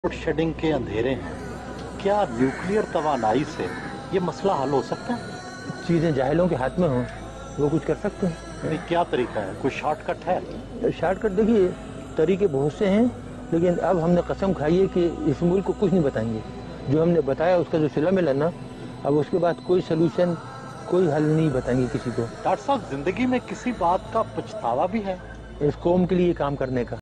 Load shedding के अंधेरे हैं, क्या न्यूक्लियर तवानाई से ये मसला हल हो सकता है? चीज़ें जाहिलों के हाथ में हों वो कुछ कर सकते हैं। नहीं, क्या तरीका है? कोई शॉर्टकट है? शॉर्टकट देखिए, तरीके बहुत से हैं, लेकिन अब हमने कसम खाई है कि इस मुल्क को कुछ नहीं बताएंगे। जो हमने बताया उसका जो सिला मिला ना, अब उसके बाद कोई सलूशन, कोई हल नहीं बताएंगे किसी को। डॉक्टर साहब, जिंदगी में किसी बात का पछतावा भी है? इस कौम के लिए काम करने का।